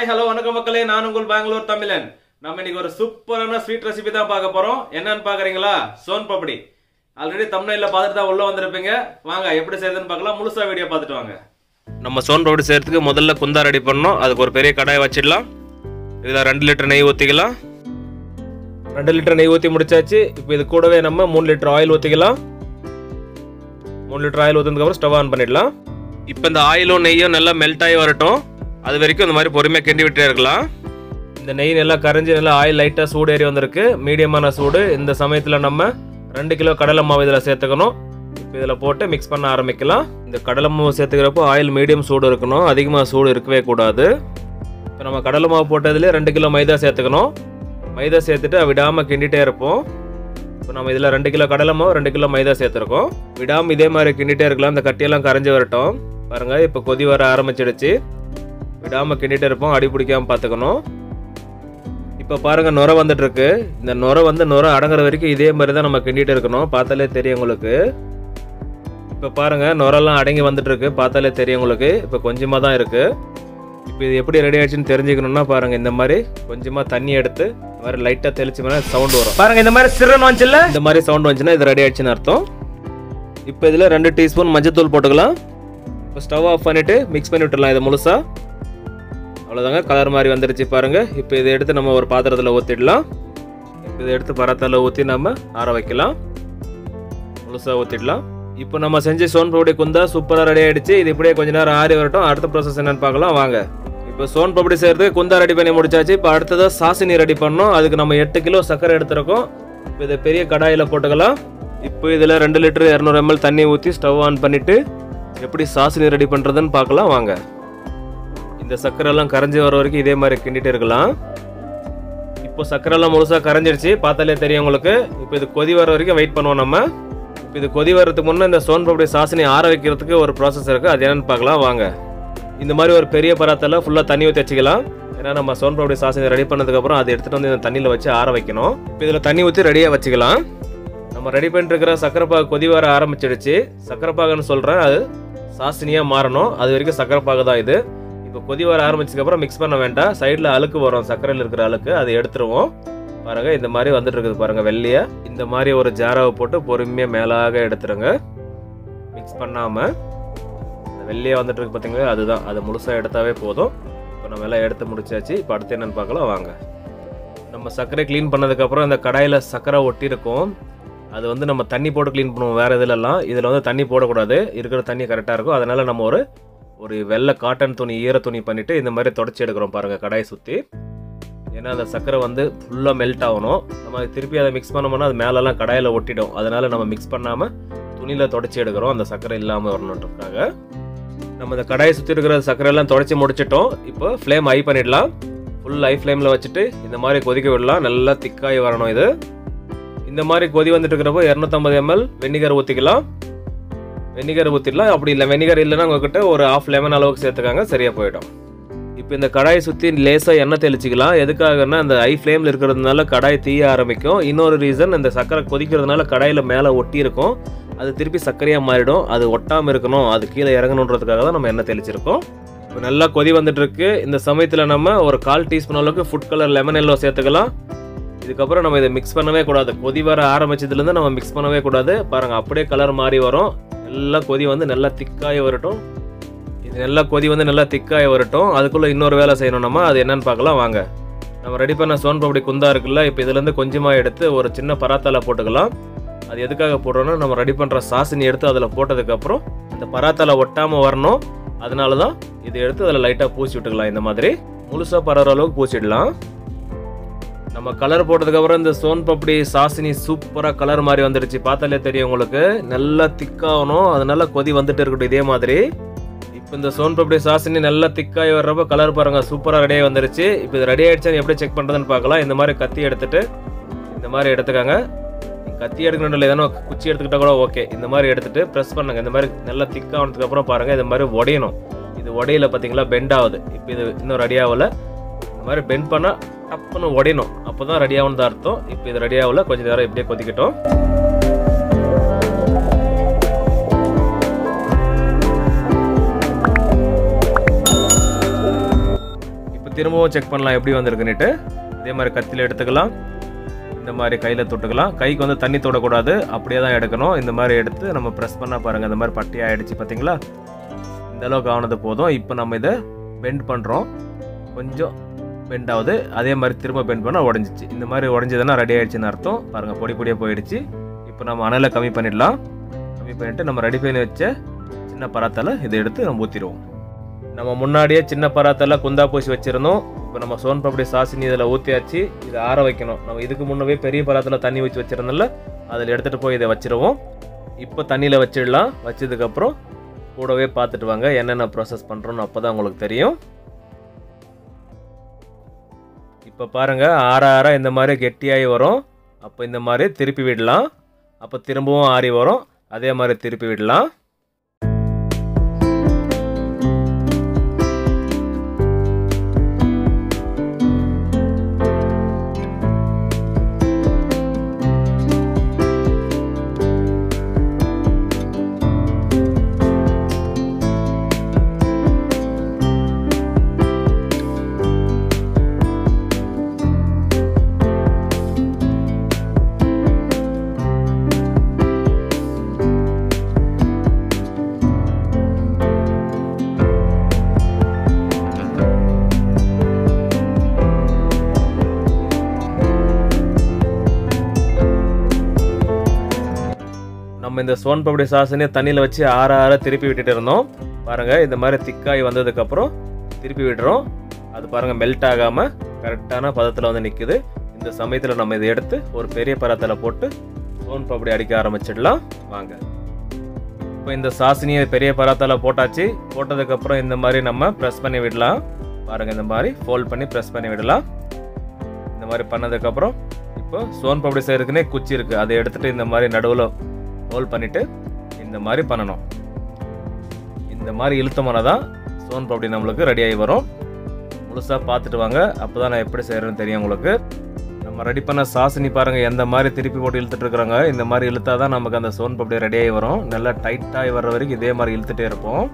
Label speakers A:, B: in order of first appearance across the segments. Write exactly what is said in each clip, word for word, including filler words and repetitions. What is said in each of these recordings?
A: Hi, hello, வணக்கம் மக்களே. நான் உங்கள் Bangalore Thamizhan. நாம இன்னைக்கு ஒரு சூப்பரான ஸ்வீட் ரெசிபி தான் பார்க்க போறோம். என்னன்னு பாக்குறீங்களா? சோன் பப்படி. ஆல்ரெடி thumbnailல பார்த்துட்டு தான் உள்ள வந்திருப்பீங்க. வாங்க எப்படி செய்யறதுன்னு பார்க்கலாம். முழுசா வீடியோ பார்த்துட்டு வாங்க. நம்ம சோன் பப்படி செய்யறதுக்கு முதல்ல குந்தா ரெடி பண்ணனும். அதுக்கு ஒரு பெரிய கடாய் வச்சிடலாம். இதுல ரெண்டு லிட்டர் நெய் ஊத்திக்கலாம். ரெண்டு லிட்டர் நெய் ஊத்தி முடிச்சாச்சு. இப்போ இது கூடவே நம்ம மூணு லிட்டர் ஆயில் ஊத்திக்கலாம். மூணு லிட்டர் ஆயில் ஊத்துனதுக்கு அப்புறம் ஸ்டவ் ஆன் பண்ணிடலாம். இப்போ இந்த ஆயிலும் நெய்யும் நல்லா மெல்ட் ஆகி வரட்டும். அது வரைக்கும் இந்த மாதிரி பொறுமையாக கிண்டி விட்டே இருக்கலாம். இந்த நெய் நல்லா கரைஞ்சி நல்லா ஆயில் லைட்டாக சூடு ஏறி வந்திருக்கு. மீடியமான சூடு. இந்த சமயத்தில் நம்ம ரெண்டு கிலோ கடலை மாவு இதில் சேர்த்துக்கணும். இப்போ இதில் போட்டு மிக்ஸ் பண்ண ஆரம்பிக்கலாம். இந்த கடலை மாவு சேர்த்துக்கிறப்போ ஆயில் மீடியம் சூடு இருக்கணும், அதிகமாக சூடு இருக்கவே கூடாது. இப்போ நம்ம கடலை மாவு போட்டதுலேயே ரெண்டு கிலோ மைதா சேர்த்துக்கணும். மைதா சேர்த்துட்டு விடாமல் கிண்டிகிட்டே இருப்போம். இப்போ நம்ம இதில் ரெண்டு கிலோ கடலை மாவு ரெண்டு கிலோ மைதா சேர்த்துருக்கோம். விடாமல் இதே மாதிரி கிண்டிகிட்டே இருக்கலாம். இந்த கட்டியெல்லாம் கரைஞ்சி வரட்டும். பாருங்கள் இப்போ கொதி வர ஆரம்பிச்சிடுச்சு. விடாமல் கிண்டிகிட்டே இருப்போம், அடி பிடிக்காமல் பார்த்துக்கணும். இப்போ பாருங்கள் நுரை வந்துட்டு இருக்கு. இந்த நுரை வந்து நுரை அடங்குற வரைக்கும் இதே மாதிரி தான் நம்ம கிண்டிகிட்டு இருக்கணும். பார்த்தாலே தெரியும் உங்களுக்கு. இப்போ பாருங்கள் நுரெல்லாம் அடங்கி வந்துட்டு இருக்கு. பார்த்தாலே தெரியும் உங்களுக்கு. இப்போ கொஞ்சமாக தான் இருக்குது. இப்போ இது எப்படி ரெடி ஆயிடுச்சுன்னு தெரிஞ்சுக்கணும்னா பாருங்கள் இந்த மாதிரி கொஞ்சமாக தண்ணி எடுத்து இந்த மாதிரி லைட்டாக தெளிச்சு மேலே சவுண்ட் வரும். பாருங்கள் இந்த மாதிரி சிறன் வந்துச்சுல்ல, இந்த மாதிரி சவுண்ட் வந்துச்சுன்னா இது ரெடி ஆயிடுச்சுன்னு அர்த்தம். இப்போ இதில் ரெண்டு டீஸ்பூன் மஞ்சத்தூள் போட்டுக்கலாம். இப்போ ஸ்டவ் ஆஃப் பண்ணிவிட்டு மிக்ஸ் பண்ணி விட்டுடலாம் இதை முழுசாக. அவ்வளோதாங்க, கலர் மாதிரி வந்துருச்சு பாருங்கள். இப்போ இதை எடுத்து நம்ம ஒரு பாத்திரத்தில் ஊற்றிடலாம். இப்போ இதை எடுத்து பரத்தில் ஊற்றி நம்ம ஆற வைக்கலாம். முழுசாக ஊற்றிடலாம். இப்போ நம்ம செஞ்சு சோன் பப்படி குந்தா சூப்பராக ரெடி ஆகிடுச்சு. இது இப்படியே கொஞ்சம் நேரம் ஆறி வரட்டும். அடுத்த ப்ராசஸ் என்னென்னு பார்க்கலாம் வாங்க. இப்போ சோன் பப்படி செய்கிறதுக்கு குந்தா ரெடி பண்ணி முடிச்சாச்சு. இப்போ அடுத்ததாக சாசினி ரெடி பண்ணோம். அதுக்கு நம்ம எட்டு கிலோ சர்க்கரை எடுத்துருக்கோம். இப்போ இதை பெரிய கடாயில் போட்டுக்கலாம். இப்போ இதில் ரெண்டு லிட்டர் இரநூறு எம்எல் தண்ணி ஊற்றி ஸ்டவ் ஆன் பண்ணிவிட்டு எப்படி சாசினி ரெடி பண்ணுறதுன்னு பார்க்கலாம் வாங்க. இந்த சர்க்கரைலாம் கரைஞ்சி வர வரைக்கும் இதே மாதிரி கிண்டிட்டு இருக்கலாம். இப்போ சர்க்கரைலாம் முழுசாக கரைஞ்சிடுச்சு. பார்த்தாலே தெரியும் உங்களுக்கு. இப்போ இது கொதி வர வரைக்கும் வெயிட் பண்ணுவோம் நம்ம. இப்போ இது கொதி வர்றதுக்கு முன்னே இந்த சோன் பப்படி சாசினி ஆற வைக்கிறதுக்கு ஒரு ப்ராசஸ் இருக்குது. அது என்னென்னு பார்க்கலாம் வாங்க. இந்த மாதிரி ஒரு பெரிய பராத்தில் ஃபுல்லாக தண்ணி ஊற்றி வச்சுக்கலாம். ஏன்னா நம்ம சோன் பப்படி சாசினி ரெடி பண்ணதுக்கப்புறம் அதை எடுத்துகிட்டு வந்து இந்த தண்ணியில் வச்சு ஆற வைக்கணும். இப்போ இதில் தண்ணி ஊற்றி ரெடியாக வச்சுக்கலாம். நம்ம ரெடி பண்ணிட்டு இருக்கிற சர்க்கரை பாகு கொதி வர ஆரம்பிச்சிடுச்சு. சர்க்கரை பாகுன்னு சொல்கிறேன், அது சாசினியாக மாறணும். அது வரைக்கும் சர்க்கரை பாகு தான் இது. இப்போ கொதி வர ஆரம்பிச்சதுக்கப்புறம் மிக்ஸ் பண்ண வேண்டாம். சைடில் அழுக்கு வரும், சர்க்கரையில் இருக்கிற அழுக்கு, அதை எடுத்துருவோம். பாருங்கள் இந்த மாதிரி வந்துட்டு இருக்குது பாருங்கள் வெள்ளையாக. இந்த மாதிரி ஒரு ஜாராவை போட்டு பொறுமையாக மேலாக எடுத்துருங்க. மிக்ஸ் பண்ணாமல் வெள்ளையாக வந்துட்டு இருக்கு பார்த்தீங்களா, அதுதான். அதை முழுசாக எடுத்தாவே போதும். இப்போ நம்ம எல்லாம் எடுத்து முடிச்சாச்சு. இப்போ அடுத்து என்னென்னு பார்க்கலாம் வாங்க. நம்ம சர்க்கரை க்ளீன் பண்ணதுக்கப்புறம் இந்த கடாயில் சர்க்கரை ஒட்டி இருக்கும். அது வந்து நம்ம தண்ணி போட்டு க்ளீன் பண்ணுவோம் வேறு இதிலெல்லாம். இதில் வந்து தண்ணி போடக்கூடாது. இருக்கிற தண்ணி கரெக்டாக இருக்கும். அதனால் நம்ம ஒரு ஒரு வெள்ளை காட்டன் துணி ஈர துணி பண்ணிவிட்டு இந்த மாதிரி தொடச்சி எடுக்கிறோம் பாருங்கள் கடாயை சுற்றி. ஏன்னா அந்த சர்க்கரை வந்து ஃபுல்லாக மெல்ட் ஆகணும். நம்ம திருப்பி அதை மிக்ஸ் பண்ணோம்னா அது மேலெல்லாம் கடாயில் ஒட்டிடும். அதனால் நம்ம மிக்ஸ் பண்ணாமல் துணியில் தொடச்சி எடுக்கிறோம், அந்த சர்க்கரை இல்லாமல் வரணுன்றதுக்காக. நம்ம இந்த கடாயை சுற்றி இருக்கிற சர்க்கரையெல்லாம் தொடச்சி முடிச்சிட்டோம். இப்போ ஃப்ளேம் ஹை பண்ணிடலாம். ஃபுல் ஹை ஃப்ளேமில் வச்சுட்டு இந்த மாதிரி கொதிக்க விடலாம். நல்லா திக்காகி வரணும் இது. இந்த மாதிரி கொதி வந்துட்டு இருக்கிறப்போ இரநூத்தம்பது எம்எல் வெனிகர் ஊற்றிக்கலாம். வெனிகர் ஊற்றிடலாம். அப்படி இல்லை வெனிகர் இல்லைன்னா உங்ககிட்ட ஒரு ஆஃப் லெமன் அளவுக்கு சேர்த்துக்காங்க, சரியாக போயிடும். இப்போ இந்த கடாயை சுற்றி லேசாக எண்ணெய் தெளிச்சிக்கலாம். எதுக்காகன்னா இந்த ஹை ஃப்ளேமில் இருக்கிறதுனால கடாய் தீய ஆரம்பிக்கும். இன்னொரு ரீசன், இந்த சர்க்கரை கொதிக்கிறதுனால கடாயில் மேலே ஒட்டி இருக்கும். அது திருப்பி சர்க்கரையாக மாறிடும். அது ஒட்டாமல் இருக்கணும், அது கீழே இறங்கணுன்றதுக்காக தான் நம்ம எண்ணெய் தெளிச்சிருக்கோம். இப்போ நல்லா கொதி வந்துட்டு இருக்கு. இந்த சமயத்தில் நம்ம ஒரு கால் டீஸ்பூன் அளவுக்கு ஃபுட் கலர் லெமன் எல்லோ சேர்த்துக்கலாம். இதுக்கப்புறம் நம்ம இதை மிக்ஸ் பண்ணவே கூடாது. கொதி வர ஆரம்பிச்சதுலேருந்து நம்ம மிக்ஸ் பண்ணவே கூடாது. பாருங்கள் அப்படியே கலர் மாறி வரும். நல்லா கொதி வந்து நல்லா திக்காகி வரட்டும். இது நல்லா கொதி வந்து நல்லா திக்காகி வரட்டும். அதுக்குள்ளே இன்னொரு வேலை செய்யணும் நம்ம. அது என்னென்னு பார்க்கலாம் வாங்க. நம்ம ரெடி பண்ண சோன் பப்படி குந்தா இருக்குல்ல, இப்போ இதுலேருந்து கொஞ்சமாக எடுத்து ஒரு சின்ன பராத்தால போட்டுக்கலாம். அது எதுக்காக போடுறோன்னா நம்ம ரெடி பண்ணுற சாசினி எடுத்து அதில் போட்டதுக்கப்புறம் அந்த பராத்தால ஒட்டாமல் வரணும். அதனால தான் இதை எடுத்து அதில் லைட்டாக பூசி விட்டுக்கலாம். இந்த மாதிரி முழுசாக பரவுற அளவுக்கு பூசிடலாம். நம்ம கலர் போட்டதுக்கப்புறம் இந்த சோன் பப்படி சாசினி சூப்பராக கலர் மாதிரி வந்துடுச்சு. பார்த்தாலே தெரியும் உங்களுக்கு. நல்லா திக்காகணும். அதனால கொதி வந்துட்டு இருக்கட்டும் இதே மாதிரி. இப்போ இந்த சோன் பப்படி சாசினி நல்லா திக்காகி வர்றப்போ கலர் பாருங்கள் சூப்பராக ரெடியாகி வந்துருச்சு. இப்போ இது ரெடி ஆகிடுச்சான்னு எப்படி செக் பண்ணுறதுன்னு பார்க்கலாம். இந்த மாதிரி கத்தி எடுத்துகிட்டு இந்த மாதிரி எடுத்துக்காங்க. கத்தி எடுக்கணும் இல்லை, ஏதோ குச்சி எடுத்துக்கிட்டால் கூட ஓகே. இந்த மாதிரி எடுத்துகிட்டு ப்ரெஸ் பண்ணுங்கள். இந்த மாதிரி நல்லா திக்கானதுக்கப்புறம் பாருங்கள் இந்த மாதிரி உடையணும். இது உடையில பார்த்தீங்களா, பெண்ட் ஆகுது. இப்போ இது இன்னும் ரெடி ஆகலை. இந்த மாதிரி பெண்ட் பண்ணால் டப்புன்னு உடையணும். அப்போ தான் ரெடி ஆகுன்னு அர்த்தம். இப்போ இது ரெடி ஆகல, கொஞ்சம் நேரம் இப்படியே கொதிக்கட்டும். திரும்பவும் செக் பண்ணலாம் எப்படி வந்திருக்குன்னுட்டு. இதே மாதிரி கத்தியில் எடுத்துக்கலாம், இந்த மாதிரி கையில் தொட்டுக்கலாம். கைக்கு வந்து தண்ணி தொடக்கூடாது, அப்படியே தான் எடுக்கணும். இந்த மாதிரி எடுத்து நம்ம ப்ரெஸ் பண்ணால் பாருங்கள் இந்த மாதிரி பட்டி ஆகிடுச்சு பார்த்தீங்களா. இந்த அளவுக்கு ஆனது போதும். இப்போ நம்ம இதை பெண்ட் பண்ணுறோம், கொஞ்சம் பெண்ட் ஆகுது. அதே மாதிரி திரும்ப பெண்ட் பண்ணால் உடஞ்சிச்சு. இந்த மாதிரி உடஞ்சதுன்னா ரெடி ஆகிடுச்சின்னு அர்த்தம். பாருங்கள் பொடி பொடியாக போயிடுச்சு. இப்போ நம்ம அனலை கம்மி பண்ணிடலாம். கம்மி பண்ணிவிட்டு நம்ம ரெடி பண்ணி வச்ச சின்ன பராத்தால இதை எடுத்து நம்ம ஊற்றிடுவோம். நம்ம முன்னாடியே சின்ன பராத்தால குந்தா பூசி வச்சுருந்தோம். இப்போ நம்ம சோன் பப்படி சாசினி இதில் ஊற்றியாச்சு. இதை ஆற வைக்கணும். நம்ம இதுக்கு முன்னவே பெரிய பராத்தால தண்ணி வச்சு வச்சுருந்தோம்ல, அதில் எடுத்துகிட்டு போய் இதை வச்சுருவோம். இப்போ தண்ணியில் வச்சிடலாம். வச்சதுக்கப்புறம் கூடவே பார்த்துட்டு வாங்க என்னென்ன ப்ராசஸ் பண்ணுறோன்னு, அப்போ தான் உங்களுக்கு தெரியும். இப்போ பாருங்கள் ஆற ஆற இந்த மாதிரி கெட்டியாகி வரும். அப்போ இந்த மாதிரி திருப்பி விடலாம். அப்போ திரும்பவும் ஆறி வரும். அதே மாதிரி திருப்பி விடலாம். நம்ம இந்த சோன் பப்படி சாசனே தண்ணியில் வச்சு ஆற ஆற திருப்பி விட்டுட்டு இருந்தோம். பாருங்கள் இந்த மாதிரி திக்காய் வந்ததுக்கப்புறம் திருப்பி விடுறோம். அது பாருங்கள் மெல்ட் ஆகாமல் கரெக்டான பதத்தில் வந்து நிற்குது. இந்த சமயத்தில் நம்ம இதை எடுத்து ஒரு பெரிய பராத்தில் போட்டு சோன் பப்படி அடிக்க ஆரம்பிச்சிடலாம். வாங்க. இப்போ இந்த சாசனியை பெரிய பராத்தால போட்டாச்சு. போட்டதுக்கப்புறம் இந்த மாதிரி நம்ம ப்ரெஸ் பண்ணி விடலாம். பாருங்கள் இந்த மாதிரி ஃபோல்ட் பண்ணி ப்ரெஸ் பண்ணி விடலாம். இந்த மாதிரி பண்ணதுக்கப்புறம் இப்போ சோன் பப்படி செய்யறதுக்குன்னே குச்சி இருக்குது, அதை எடுத்துகிட்டு இந்த மாதிரி நடுவில் ஹோல்ட் பண்ணிவிட்டு இந்த மாதிரி பண்ணணும். இந்த மாதிரி இழுத்தமான தான் சோன் பப்படி நம்மளுக்கு ரெடியாகி வரும். முழுசாக பார்த்துட்டு வாங்க, அப்போ தான் நான் எப்படி செய்கிறேன்னு தெரியும் உங்களுக்கு. நம்ம ரெடி பண்ண சாசனி பாருங்கள் எந்த மாதிரி திருப்பி போட்டு இழுத்துட்டு இருக்கிறாங்க. இந்த மாதிரி இழுத்தா தான் நமக்கு அந்த சோன் பப்படி ரெடியாகி வரும். நல்லா டைட்டாகி வர்ற வரைக்கும் இதே மாதிரி இழுத்துட்டே இருப்போம்.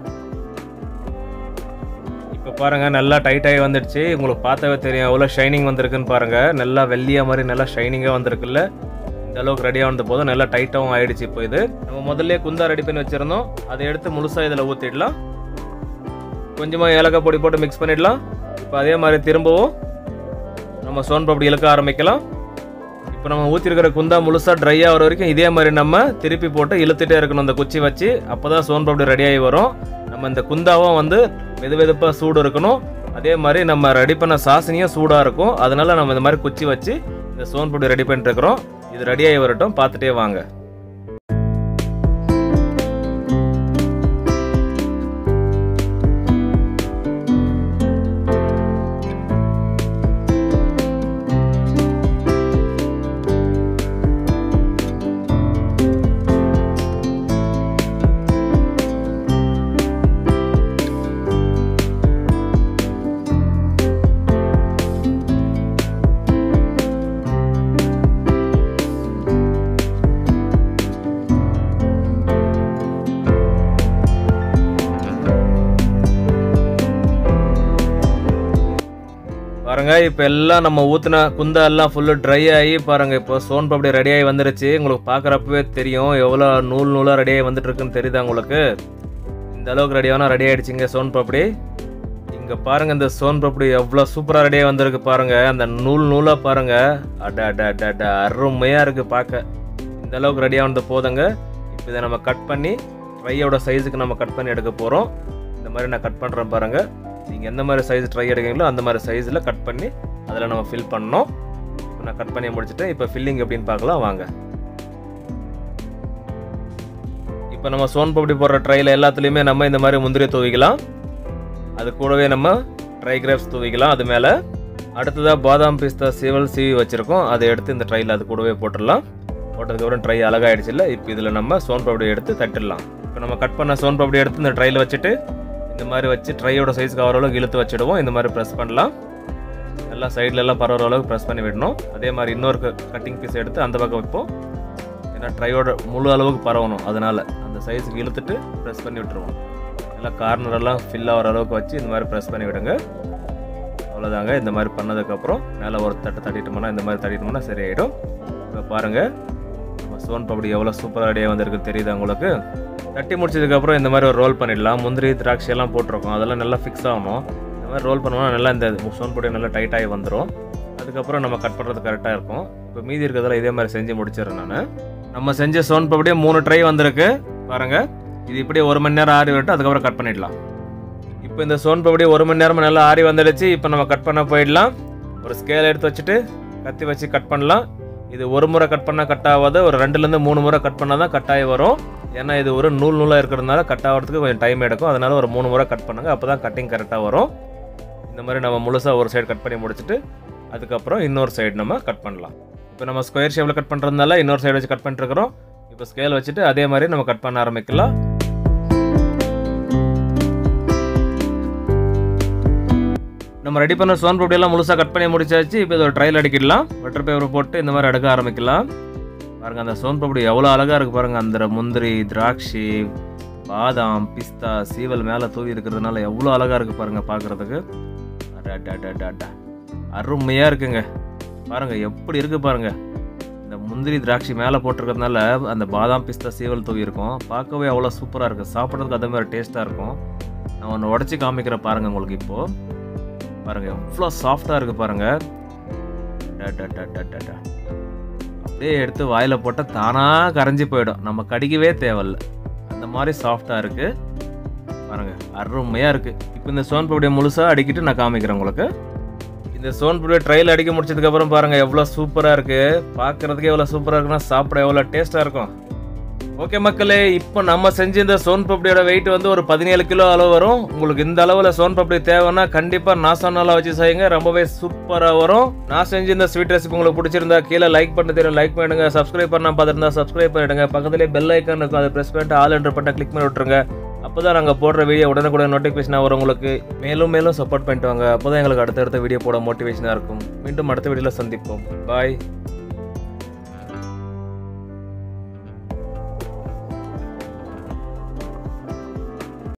A: இப்போ பாருங்கள் நல்லா டைட்டாகி வந்துடுச்சு. உங்களுக்கு பார்த்தாவே தெரியும் எவ்வளோ ஷைனிங் வந்திருக்குன்னு பாருங்கள். நல்லா வெள்ளியாக மாதிரி நல்லா ஷைனிங்காக வந்திருக்குல்ல. இந்த அளவுக்கு ரெடியாக வந்த போதும் நல்லா டைட்டாகவும் ஆகிடுச்சு. இப்போ இது நம்ம முதல்ல குந்தா ரெடி பண்ணி வச்சுருந்தோம், அதை எடுத்து முழுசாக இதில் ஊற்றிடலாம். கொஞ்சமாக ஏலக்காய் பொடி போட்டு மிக்ஸ் பண்ணிடலாம். இப்போ அதே மாதிரி திரும்பவும் நம்ம சோன் பப்படி இழுக்க ஆரம்பிக்கலாம். இப்போ நம்ம ஊற்றிருக்கிற குந்தா முழுசாக ட்ரை ஆகிற வரைக்கும் இதே மாதிரி நம்ம திருப்பி போட்டு இழுத்துட்டே இருக்கணும் இந்த குச்சி வச்சு. அப்போ தான் சோன் பப்படி ரெடியாகி வரும். நம்ம இந்த குந்தாவும் வந்து வெது வெதுப்பாக சூடு இருக்கணும். அதே மாதிரி நம்ம ரெடி பண்ண சாசனியும் சூடாக இருக்கும். அதனால நம்ம இந்த மாதிரி குச்சி வச்சு இந்த சோன் பப்படி ரெடி பண்ணிட்டு இருக்கிறோம். இது ரெடியாகி வரட்டும், பார்த்துட்டே வாங்க. பாருங்க இப்போ எல்லாம் நம்ம ஊற்றின குந்தா எல்லாம் ஃபுல்லு ட்ரை ஆகி பாருங்கள் இப்போ சோன் பப்படி ரெடியாகி வந்துருச்சு. உங்களுக்கு பார்க்குறப்பவே தெரியும் எவ்வளோ நூல் நூலாக ரெடியாகி வந்துட்டு இருக்குன்னு தெரியுதா உங்களுக்கு. இந்த அளவுக்கு ரெடியானா ரெடி ஆகிடுச்சிங்க சோன் பப்படி. இங்கே பாருங்கள் இந்த சோன் பப்படி எவ்வளோ சூப்பராக ரெடியாக வந்திருக்கு பாருங்கள். அந்த நூல் நூலாக பாருங்கள், அட அட அட அட அருமையாக இருக்குது பார்க்க. இந்த அளவுக்கு ரெடியாக வந்து போதுங்க. இப்போ இதை நம்ம கட் பண்ணி ட்ரையோட சைஸுக்கு நம்ம கட் பண்ணி எடுக்க போகிறோம். இந்த மாதிரி நான் கட் பண்ணுறேன் பாருங்கள். நீங்கள் எந்த மாதிரி சைஸ் ட்ரை எடுக்கிறீங்களோ அந்த மாதிரி சைஸில் கட் பண்ணி அதில் நம்ம ஃபில் பண்ணணும். இப்போ நான் கட் பண்ணி முடிச்சுட்டேன். இப்போ ஃபில்லிங் எப்படின்னு பார்க்கலாம் வாங்க. இப்போ நம்ம சோன் பப்படி போடுற ட்ரையில் எல்லாத்துலேயுமே நம்ம இந்த மாதிரி முந்திரி தூவிக்கலாம். அது கூடவே நம்ம ட்ரை கிரேப்ஸ் தூவிக்கலாம் அது மேலே. அடுத்ததாக பாதாம் பிஸ்தா சீவல் சீவி வச்சுருக்கோம், அதை எடுத்து இந்த ட்ரையில் அது கூடவே போட்டுடலாம். போட்டதுக்கப்புறம் ட்ரை அழகாகிடுச்சு இல்லை. இப்போ இதில் நம்ம சோன் பப்படி எடுத்து தட்டிடலாம். இப்போ நம்ம கட் பண்ண சோன் பப்படி எடுத்து இந்த ட்ரையில் வச்சுட்டு இந்த மாதிரி வச்சு ட்ரையோட சைஸ்க்கு ஆகிற அளவுக்கு இழுத்து வச்சுடுவோம். இந்த மாதிரி ப்ரெஸ் பண்ணலாம். எல்லா சைட்லெல்லாம் பரவுற அளவுக்கு ப்ரெஸ் பண்ணி விடணும். அதே மாதிரி இன்னொரு கட்டிங் பீஸ் எடுத்து அந்த பக்கம் வைப்போம். ஏன்னா ட்ரையோட முழு அளவுக்கு பரவணும், அதனால் அந்த சைஸுக்கு இழுத்துட்டு ப்ரெஸ் பண்ணி விட்டுருவோம். எல்லாம் கார்னரெல்லாம் ஃபில் ஆகிற அளவுக்கு வச்சு இந்த மாதிரி ப்ரெஸ் பண்ணி விடுங்க. அவ்வளோதாங்க. இந்த மாதிரி பண்ணதுக்கப்புறம் மேலே ஒரு தட்டு தட்டிட்டோம்னா இந்த மாதிரி தட்டிட்டோம்னா சரியாயிடும். இப்போ பாருங்கள் நம்ம சோன் பப்படி எவ்வளோ சூப்பராக ரெடியாக வந்திருக்கு தெரியுது உங்களுக்கு. தட்டி முடிச்சதுக்கப்புறம் இந்த மாதிரி ஒரு ரோல் பண்ணிடலாம். முந்திரி திராட்சை எல்லாம் போட்டிருக்கோம், அதெல்லாம் நல்லா ஃபிக்ஸ் ஆகணும். இந்த மாதிரி ரோல் பண்ணோம்னா நல்லா இந்த சோன் பப்படி நல்லா டைட்டாகி வந்துடும். அதுக்கப்புறம் நம்ம கட் பண்ணுறது கரெக்டாக இருக்கும். இப்போ மீதி இருக்கிறதெல்லாம் இதே மாதிரி செஞ்சு முடிச்சிடறேன் நான். நம்ம செஞ்ச சோன் பப்படியே மூணு ட்ரை வந்திருக்கு பாருங்கள். இது இப்படியே ஒரு மணி நேரம் ஆறி விட்டு அதுக்கப்புறம் கட் பண்ணிடலாம். இப்போ இந்த சோன் பப்படி ஒரு மணி நேரம் நல்லா ஆறி வந்துடுச்சு. இப்போ நம்ம கட் பண்ண போயிடலாம். ஒரு ஸ்கேல் எடுத்து வச்சுட்டு கத்தி வச்சு கட் பண்ணலாம். இது ஒரு முறை கட் பண்ணால் கட் ஆகாது, ஒரு ரெண்டுலேருந்து மூணு முறை கட் பண்ணால் தான் கட் ஆகி வரும். ஏன்னா இது ஒரு நூல் நூலாக இருக்கிறதுனால கட் ஆகிறதுக்கு கொஞ்சம் டைம் எடுக்கும். அதனால ஒரு மூணு முறை கட் பண்ணுங்கள், அப்போ தான் கட்டிங் கரெக்டாக வரும். இந்த மாதிரி நம்ம முழுசாக ஒரு சைடு கட் பண்ணி முடிச்சுட்டு அதுக்கப்புறம் இன்னொரு சைடு நம்ம கட் பண்ணலாம். இப்போ நம்ம ஸ்கொயர் ஷேப்பில் கட் பண்ணுறதுனால இன்னொரு சைடு வச்சு கட் பண்ணிட்டுருக்கிறோம். இப்போ ஸ்கேல் வச்சுட்டு அதே மாதிரி நம்ம கட் பண்ண ஆரம்பிக்கலாம். நம்ம ரெடி பண்ண சோன் பப்படியெல்லாம் முழுசாக கட் பண்ணி முடிச்சாச்சு. இப்போ இது ஒரு ட்ரையில் அடிக்கிடலாம். பட்டர் பேப்பர் போட்டு இந்த மாதிரி அடுக்க ஆரம்பிக்கலாம். பாருங்கள் அந்த சோன் பப்படி எவ்வளோ அழகாக இருக்குது பாருங்கள். அந்த முந்திரி திராட்சை பாதாம் பிஸ்தா சீவல் மேலே தூவி இருக்கிறதுனால எவ்வளோ அழகாக இருக்குது பாருங்கள் பார்க்குறதுக்கு. அடா அருமையாக இருக்குங்க பாருங்கள், எப்படி இருக்குது பாருங்கள். இந்த முந்திரி திராட்சை மேலே போட்டிருக்கிறதுனால அந்த பாதாம் பிஸ்தா சீவல் தூவி இருக்கும், பார்க்கவே அவ்வளோ சூப்பராக இருக்குது. சாப்பிட்றதுக்கு அதே மாதிரி டேஸ்ட்டாக இருக்கும். நான் ஒன்று உடச்சி காமிக்கிறேன் பாருங்கள் உங்களுக்கு. இப்போது பாருங்கள் எவ்வளோ சாஃப்டாக இருக்குது பாருங்கள். அப்படியே எடுத்து வாயில் போட்டால் தானாக கரைஞ்சி போயிடும், நம்ம கடிக்கவே தேவையில்ல, அந்த மாதிரி சாஃப்டாக இருக்குது பாருங்கள். அருமையாக இருக்குது. இப்போ இந்த சோன் பப்படியை முழுசாக அடிக்கிட்டு நான் காமிக்கிறேன் உங்களுக்கு. இந்த சோன் பப்படியை ட்ரையில் அடிக்க முடிச்சதுக்கப்புறம் பாருங்கள் எவ்வளோ சூப்பராக இருக்குது. பார்க்குறதுக்கே எவ்வளோ சூப்பராக இருக்குன்னா சாப்பிட எவ்வளோ டேஸ்ட்டாக இருக்கும். ஓகே மக்களே, இப்போ நம்ம செஞ்ச இந்த சோன் பப்படியோட வெயிட் வந்து ஒரு பதினேழு கிலோ அளவு வரும். உங்களுக்கு இந்த அளவில் சோன் பப்படி தேவைன்னா கண்டிப்பாக நான் சொன்னால வச்சு செய்யுங்க, ரொம்பவே சூப்பராக வரும். நான் செஞ்ச இந்த ஸ்வீட் ரெசிபி உங்களுக்கு பிடிச்சிருந்தா கீழே லைக் பண்ண தெரியும் லைக் பண்ணிடுங்க. சப்ஸ்கிரைப் பண்ணால் பார்த்துருந்தா சப்ஸ்கிரைப் பண்ணிடுங்க. பக்கத்துலேயே பெல் ஐக்கான் இருக்கும், அதை ப்ரெஸ் பண்ணிட்டு ஆல் என்ற பட்டன் கிளிக் பண்ணி விட்டுருங்க. அப்போ தான் நாங்கள் போடுற வீடியோ உடனுக்குடன் நோட்டிஃபிகேஷனாக வரும் உங்களுக்கு. மேலும் மேலும் சப்போர்ட் பண்ணிட்டு வாங்க, அப்போ தான் எங்களுக்கு அடுத்தடுத்த வீடியோ போட மோட்டிவேஷனாக இருக்கும். மீண்டும் அடுத்த வீடியோவில் சந்திப்போம். பாய்.